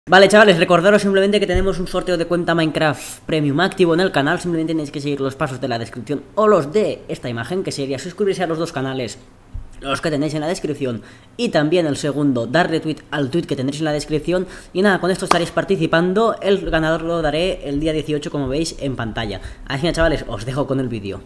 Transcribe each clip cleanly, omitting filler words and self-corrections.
Vale, chavales, recordaros simplemente que tenemos un sorteo de cuenta Minecraft Premium activo en el canal. Simplemente tenéis que seguir los pasos de la descripción o los de esta imagen, que sería suscribirse a los dos canales, los que tenéis en la descripción, y también el segundo, dar retweet al tweet que tendréis en la descripción. Y nada, con esto estaréis participando. El ganador lo daré el día 18, como veis en pantalla. Así que, chavales, os dejo con el vídeo.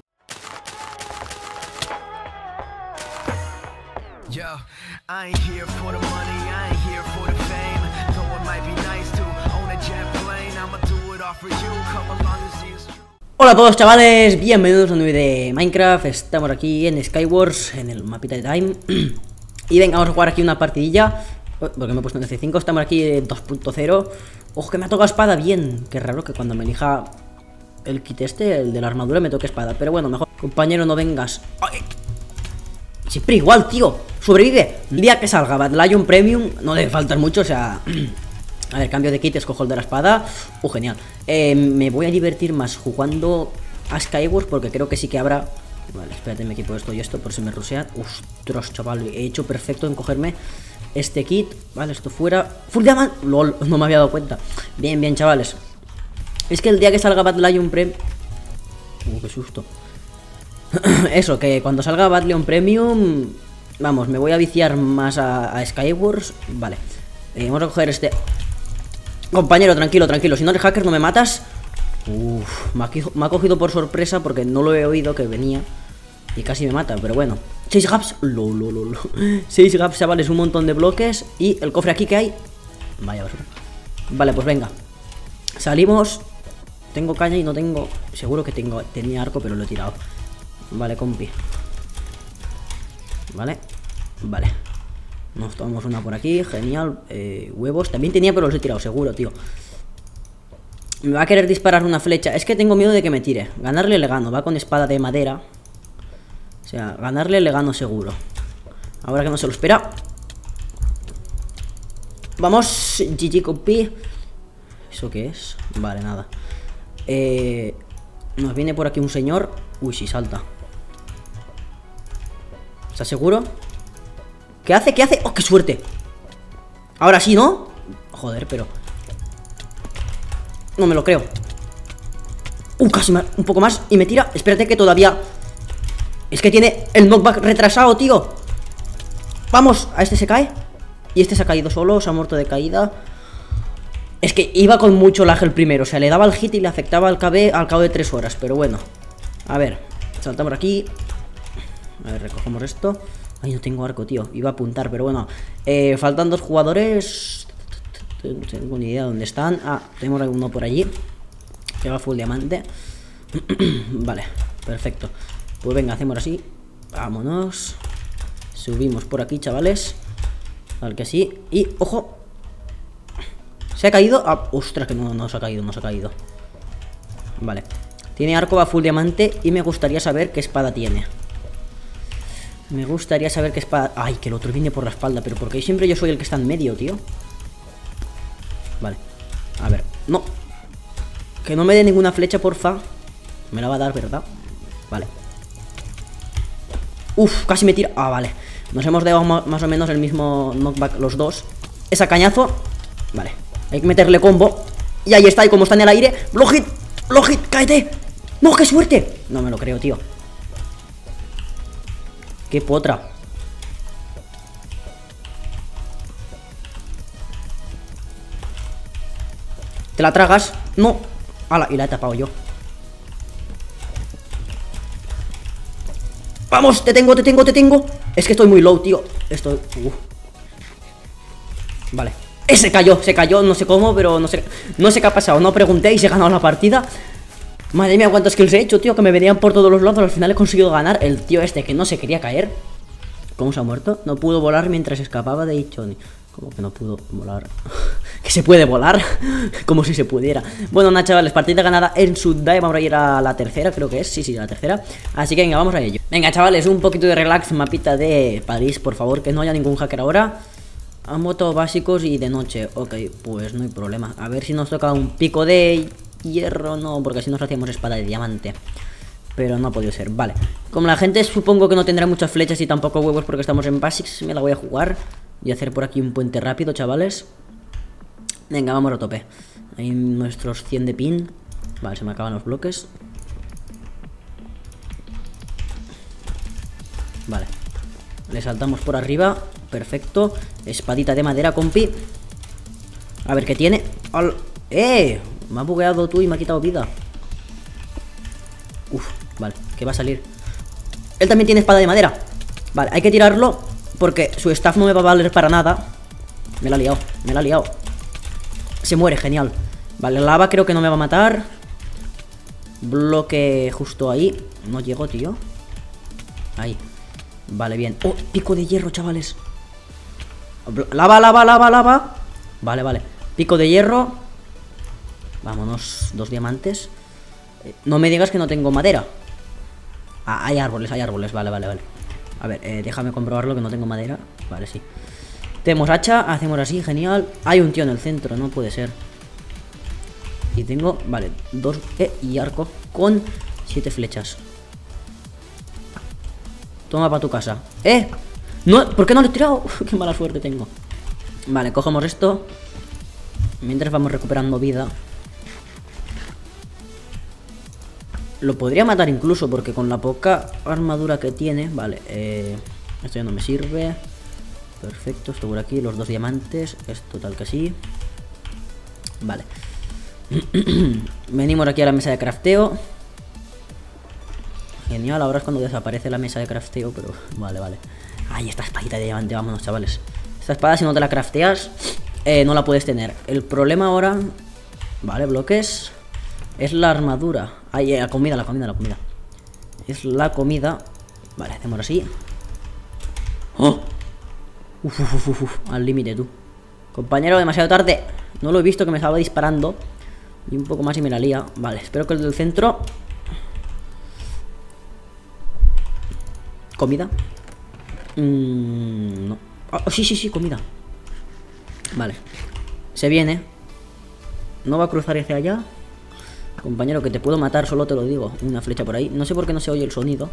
Hola a todos, chavales, bienvenidos a un vídeo de Minecraft. Estamos aquí en Skywars, en el mapita de Time. Y venga, vamos a jugar aquí una partidilla, porque me he puesto en F5. Estamos aquí en 2.0. Ojo, que me ha tocado espada, bien. Qué raro que cuando me elija el kit este, el de la armadura, me toque espada. Pero bueno, mejor, compañero, no vengas. ¡Ay! Siempre igual, tío. Sobrevive. El día que salga Bad Lion Premium, no debe faltar mucho, o sea... A ver, cambio de kit, escojo el de la espada. Genial. Me voy a divertir más jugando a Skywars, porque creo que sí que habrá... Vale, espérate, me equipo esto y esto por si me rusean. Ostras, chaval, he hecho perfecto en cogerme este kit. Vale, esto fuera. Full Diamond. LOL, no me había dado cuenta. Bien, bien, chavales. Es que el día que salga Bad Lion Premium... qué susto. Eso, que cuando salga Bad Lion Premium... Vamos, me voy a viciar más a Skywars. Vale. Vamos a coger este... Compañero, tranquilo, tranquilo. Si no eres hacker, no me matas. Me ha cogido por sorpresa porque no lo he oído que venía. Y casi me mata, pero bueno. 6 gaps. 6 gaps, chavales, un montón de bloques. Y el cofre aquí que hay. Vaya basura. Vale, pues venga. Salimos. Tengo caña y no tengo... Seguro que tenía arco, pero lo he tirado. Vale, compi. Vale. Vale. Nos tomamos una por aquí, genial. Huevos, también tenía, pero los he tirado, seguro, tío. Me va a querer disparar una flecha. Es que tengo miedo de que me tire. Ganarle le gano, va con espada de madera. O sea, ganarle le gano seguro. Ahora que no se lo espera. Vamos, GG compi. ¿Eso qué es? Vale, nada. Nos viene por aquí un señor. Uy, sí, salta. ¿Estás seguro? ¿Qué hace? ¿Qué hace? ¡Oh, qué suerte! Ahora sí, ¿no? Joder, pero... No me lo creo. Casi más, un poco más y me tira. Espérate que todavía... Es que tiene el knockback retrasado, tío. Vamos, a este se cae. Y este se ha caído solo, se ha muerto de caída. Es que iba con mucho lag el primero. O sea, le daba el hit y le afectaba al KB al cabo de 3 horas. Pero bueno. A ver, saltamos aquí. A ver, recogemos esto. Ay, no tengo arco, tío. Iba a apuntar, pero bueno. Faltan 2 jugadores. No tengo ni idea de dónde están. Ah, tenemos uno por allí. Que va full diamante. Vale, perfecto. Pues venga, hacemos así. Vámonos. Subimos por aquí, chavales. Al que sí. Y, ojo. ¿Se ha caído? Ah, ostras, que no se ha caído, no se ha caído. Vale. Tiene arco, va full diamante. Y me gustaría saber qué espada tiene. Me gustaría saber qué espada... Ay, que el otro viene por la espalda. Pero porque siempre yo soy el que está en medio, tío. Vale. A ver, no. Que no me dé ninguna flecha, porfa. Me la va a dar, ¿verdad? Vale. Casi me tira. Ah, vale. Nos hemos dado más o menos el mismo knockback los dos. Esa cañazo. Vale. Hay que meterle combo. Y ahí está, y como está en el aire. Block hit, cáete. No, qué suerte. No me lo creo, tío. ¡Qué potra! ¿Te la tragas? ¡No! ¡Hala! Y la he tapado yo. ¡Vamos! ¡Te tengo! Es que estoy muy low, tío. Estoy... Vale. Se cayó, no sé cómo, pero no sé qué ha pasado. No pregunté y se ha ganado la partida. Madre mía, cuántos kills he hecho, tío, que me venían por todos los lados. Al final he conseguido ganar. El tío este que no se quería caer. ¿Cómo se ha muerto? No pudo volar mientras escapaba de Ichoni. ¿Cómo que no pudo volar? ¿Que se puede volar? Como si se pudiera. Bueno, nada, chavales, partida ganada en Sudai. Vamos a ir a la tercera, creo que es. Sí, la tercera. Así que venga, vamos a ello. Venga, chavales, un poquito de relax. Mapita de París, por favor, que no haya ningún hacker ahora. A moto básicos y de noche. Ok, pues no hay problema. A ver si nos toca un pico de hierro. No, porque si nos hacíamos espada de diamante. Pero no ha podido ser, vale. Como la gente supongo que no tendrá muchas flechas y tampoco huevos porque estamos en Basics, me la voy a jugar. Y hacer por aquí un puente rápido, chavales. Venga, vamos a tope. Ahí nuestros 100 de pin. Vale, se me acaban los bloques. Vale. Le saltamos por arriba. Perfecto. Espadita de madera, compi. A ver qué tiene. ¡Eh! Me ha bugueado tú y me ha quitado vida. Uf, vale. ¿Qué va a salir? Él también tiene espada de madera. Vale, hay que tirarlo porque su staff no me va a valer para nada. Me la ha liado, me la ha liado. Se muere, genial. Vale, la lava creo que no me va a matar. Bloque justo ahí. No llego, tío. Ahí. Vale, bien. Oh, pico de hierro, chavales. Lava, lava, lava, lava. Vale, vale. Pico de hierro. Vámonos, 2 diamantes. No me digas que no tengo madera. Ah, hay árboles, vale, vale, vale. A ver, déjame comprobarlo que no tengo madera. Vale, sí. Tenemos hacha, hacemos así, genial. Hay un tío en el centro, no puede ser. Y tengo, vale, 2 y arco con 7 flechas. Toma para tu casa. No, ¿por qué no lo he tirado? Qué mala suerte tengo. Vale, cogemos esto. Mientras vamos recuperando vida. Lo podría matar incluso porque con la poca armadura que tiene. Vale, esto ya no me sirve. Perfecto, esto por aquí, los 2 diamantes. Esto tal que sí. Vale. Venimos aquí a la mesa de crafteo. Genial, ahora es cuando desaparece la mesa de crafteo. Pero vale, vale. Ay, esta espadita de diamante, vámonos, chavales. Esta espada si no te la crafteas no la puedes tener. El problema ahora, vale, bloques, es la armadura. Ay, la comida, la comida, la comida. Es la comida. Vale, hacemos así. ¡Oh! Uf, uf, uf, uf, al límite, tú. Compañero, demasiado tarde. No lo he visto que me estaba disparando. Y un poco más y me la lía. Vale, espero que el del centro. ¿Comida? No. Oh, sí, sí, sí, comida. Vale. Se viene. No va a cruzar hacia allá. Compañero, que te puedo matar, solo te lo digo. Una flecha por ahí. No sé por qué no se oye el sonido.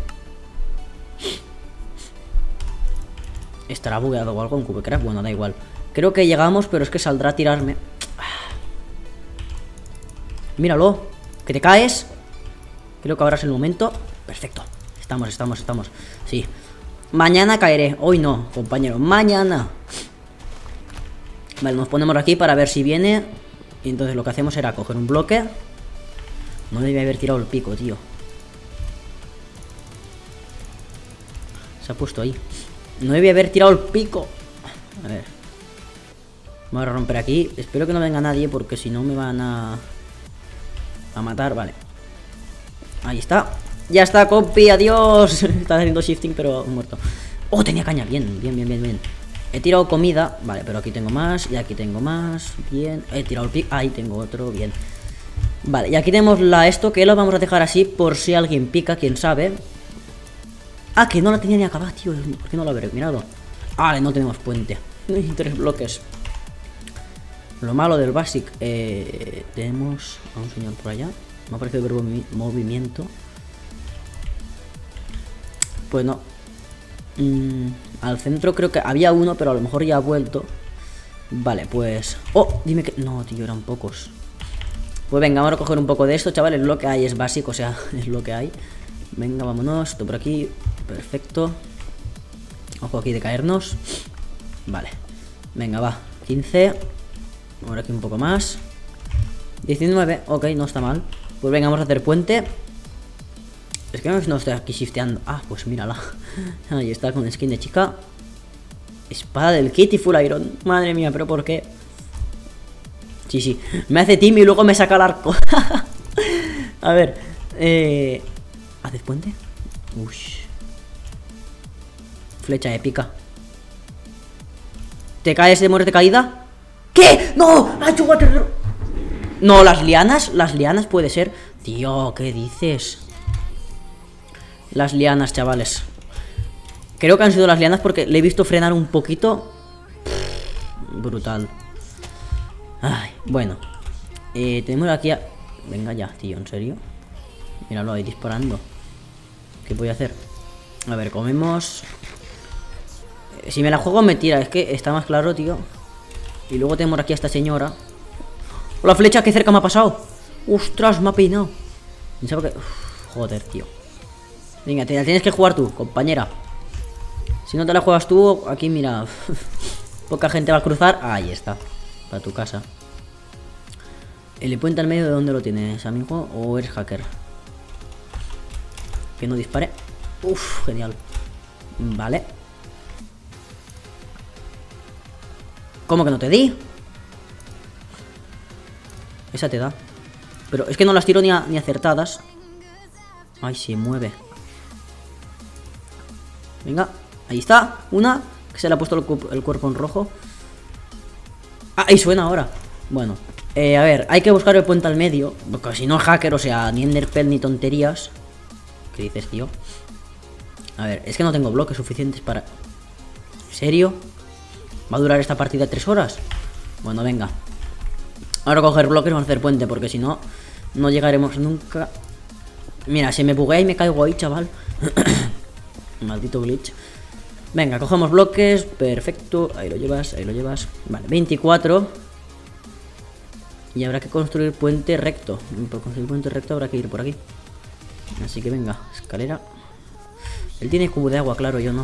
¿Estará bugueado o algo en Cubecraft? Bueno, da igual. Creo que llegamos, pero es que saldrá a tirarme. Míralo. Que te caes. Creo que ahora es el momento. Perfecto. Estamos. Sí. Mañana caeré. Hoy no, compañero. Mañana. Vale, nos ponemos aquí para ver si viene. Y entonces lo que hacemos era coger un bloque. No debía haber tirado el pico, tío. Se ha puesto ahí. No debía haber tirado el pico. A ver. Vamos a romper aquí. Espero que no venga nadie porque si no me van a matar. Vale. Ahí está. Ya está, compi. Adiós. Está haciendo shifting pero muerto. Oh, tenía caña. Bien. He tirado comida. Vale, pero aquí tengo más. Y aquí tengo más. Bien. He tirado el pico. Ahí tengo otro. Bien. Vale, y aquí tenemos esto que lo vamos a dejar así por si alguien pica, quién sabe. Ah, que no la tenía ni acabada, tío. ¿Por qué no lo habré mirado? Vale, no tenemos puente. 3 bloques. Lo malo del basic. Tenemos a un señor por allá. Me ha parecido ver movimiento. Pues no. Al centro creo que había uno, pero a lo mejor ya ha vuelto. Vale, pues... Oh, dime que... No, tío, eran pocos. Pues venga, vamos a coger un poco de esto, chavales. Lo que hay es básico, o sea, es lo que hay. Venga, vámonos, esto por aquí. Perfecto. Ojo aquí de caernos. Vale. Venga, va. 15. Ahora aquí un poco más. 19. Ok, no está mal. Pues venga, vamos a hacer puente. Es que no estoy aquí shifteando. Ah, pues mírala. Ahí está con skin de chica. Espada del kit y full iron. Madre mía, pero ¿por qué? Sí. Me hace team y luego me saca el arco. A ver. ¿Haces puente? Ush. Flecha épica. ¿Te caes de muerte caída? ¿Qué? ¡No! ¡Ha hecho water! No, las lianas puede ser. Tío, ¿qué dices? Las lianas, chavales. Creo que han sido las lianas porque le he visto frenar un poquito. Brutal. Ay, bueno. Tenemos aquí a... Venga ya, tío, ¿en serio? Míralo ahí disparando. ¿Qué voy a hacer? A ver, comemos. Si me la juego me tira, es que está más claro, tío. Y luego tenemos aquí a esta señora. La flecha, qué cerca me ha pasado. Ostras, me ha peinado. Pensaba que... Uf, joder, tío. Venga, te la tienes que jugar tú, compañera. Si no te la juegas tú, aquí mira. Poca gente va a cruzar. Ahí está. Para tu casa. ¿El puente al medio de dónde lo tienes, amigo? ¿O eres hacker? Que no dispare. Uf, genial. Vale. ¿Cómo que no te di? Esa te da. Pero es que no las tiro ni acertadas. Ay, se mueve. Venga, ahí está. Una, que se le ha puesto el cuerpo en rojo. Ah, y suena ahora. Bueno, a ver, hay que buscar el puente al medio. Porque si no es hacker, o sea, ni enderpearl ni tonterías. ¿Qué dices, tío? A ver, es que no tengo bloques suficientes para... ¿En serio? ¿Va a durar esta partida 3 horas? Bueno, venga. Ahora coger bloques, vamos a hacer puente, porque si no, no llegaremos nunca. Mira, si me buguea y me caigo ahí, chaval. Maldito glitch. Venga, cogemos bloques, perfecto. Ahí lo llevas, ahí lo llevas. Vale, 24. Y habrá que construir puente recto. Por construir puente recto habrá que ir por aquí. Así que venga, escalera. Él tiene cubo de agua, claro, yo no.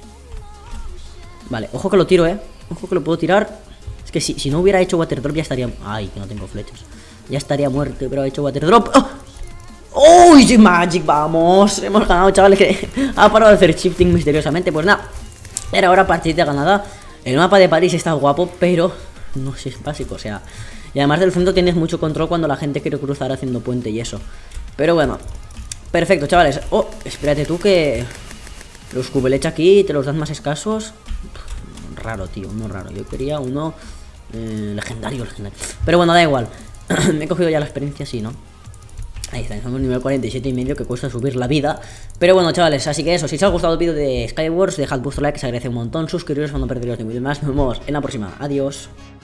Vale, ojo que lo tiro, ojo que lo puedo tirar. Es que si no hubiera hecho water drop ya estaría... Ay, que no tengo flechas. Ya estaría muerto, pero he hecho water drop. ¡Oh! ¡Uy! Sí, Magic, vamos. Hemos ganado, chavales, que ha parado de hacer shifting misteriosamente. Pues nada, era ahora partida ganada. El mapa de París está guapo, pero no sé, es básico, o sea... Y además del fondo tienes mucho control cuando la gente quiere cruzar haciendo puente y eso. Pero bueno, perfecto, chavales. Oh, espérate tú que... Los cubelech aquí te los dan más escasos. Raro, tío, uno raro. Yo quería uno legendario. Pero bueno, da igual. Me he cogido ya la experiencia, sí, ¿no? Ahí está, somos nivel 47 y medio, que cuesta subir la vida. Pero bueno, chavales, así que eso. Si os ha gustado el vídeo de Skywars, dejad vuestro like, que se agradece un montón. Suscribiros para no perderos ningún vídeo más. Nos vemos en la próxima. Adiós.